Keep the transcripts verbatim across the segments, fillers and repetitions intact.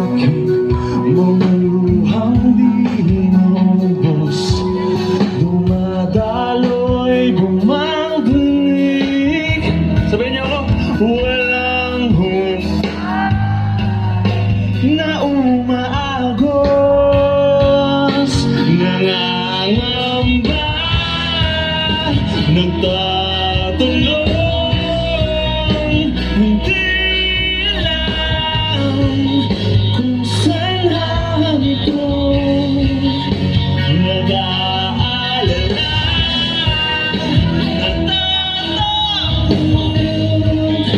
aking mga luhang di inubos, dumadaloy bumabalik. Sabihin niyo ako, walang hope na umaagos, nangangamba, nagtatanong, hindi alam kung saan hanto, nag-aalala, natatakot,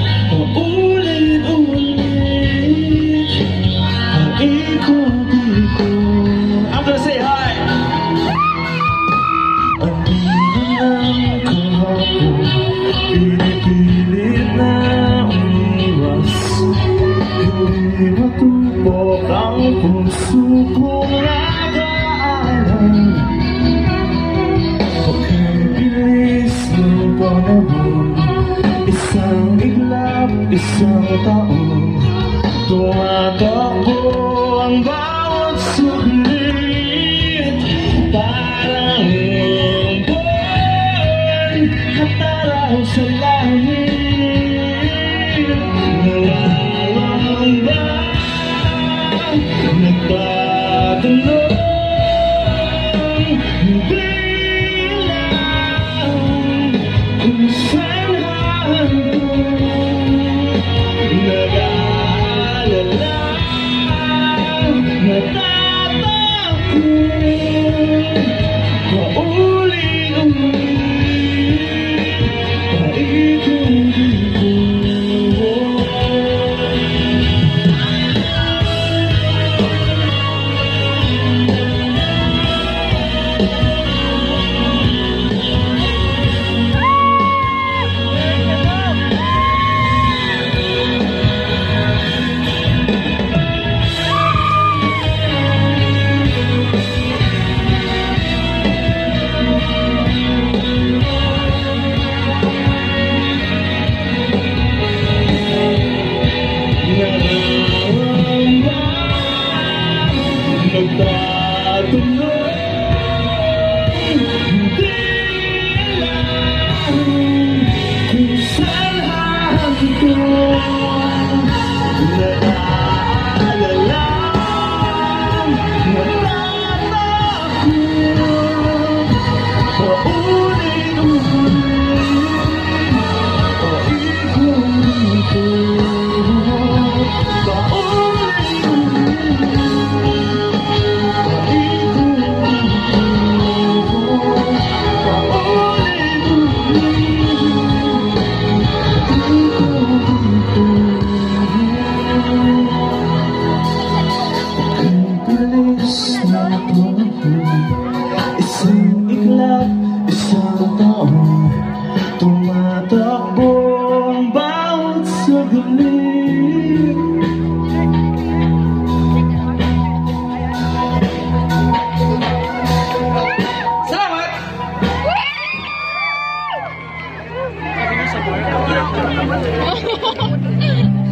paulit-ulit ang ikot-ikot. I'm gonna say hi! Pinipilit na umiwas, hindi matupok ang puso kong nag-aalam. Pagkabilis ng panahon, isang iglap, isang taon, tumatakbo ang bawat suglit, parang kataraw sa langit, nangangamba, nagtatanong, hindi alam kung saan hanto, nag-aalala, natatakot, paulit-ulit. Nagtatanong, hindi alam kung saan hanto, nag-aalala, natatakot, paulit-ulit, paikot-ikot, paulit-ulit. Isang iglap, isang taon, tumatakbo ang bawat saglit. Salamat!